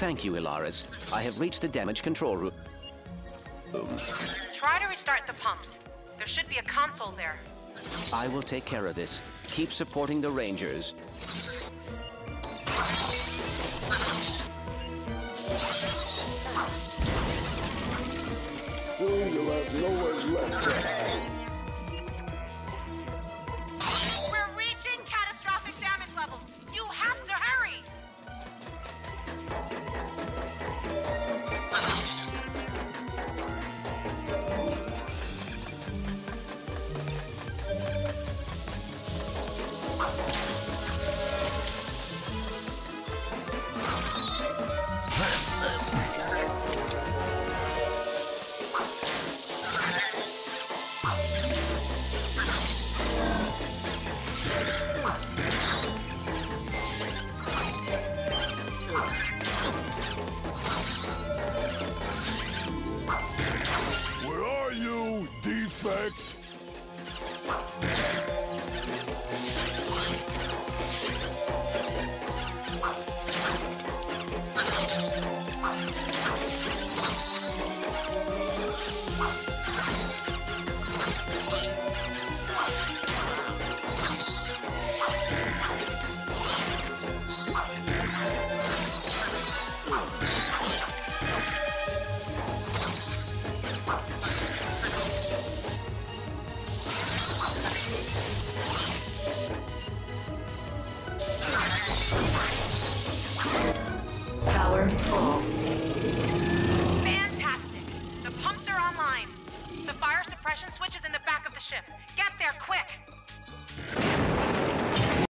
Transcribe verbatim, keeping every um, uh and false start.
Thank you, Ilaris. I have reached the damage control room. Try to restart the pumps. There should be a console there. I will take care of this. Keep supporting the Rangers. Soon you'll have nowhere left to hide. We're reaching catastrophic damage levels. You have to hurry. Where are you, defect? Power full. Fantastic. The pumps are online. The fire suppression switch is in the back of the ship. Get there quick.